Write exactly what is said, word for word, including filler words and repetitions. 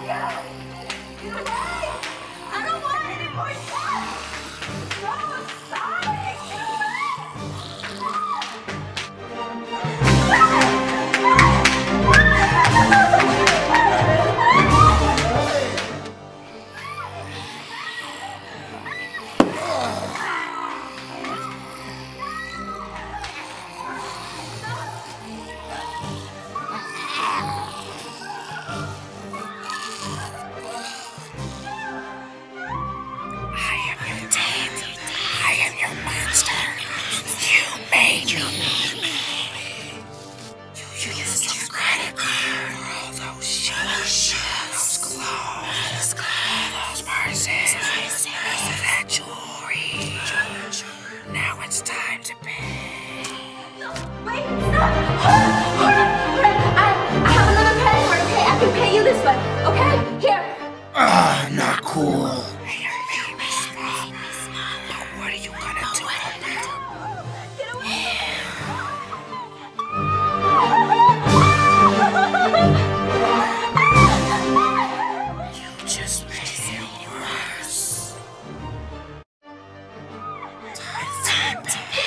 God! Get away! I don't want any more shots! No, stop it! Get away! Now it's time to pay. No, wait, stop! Hold on, hold on, hold on. I, I have another credit card, okay? I can pay you this one, okay? Here. Ah, uh, not cool. Hey, you made me small. But what are you gonna do about it? Get away! You just made it worse. It's time to pay.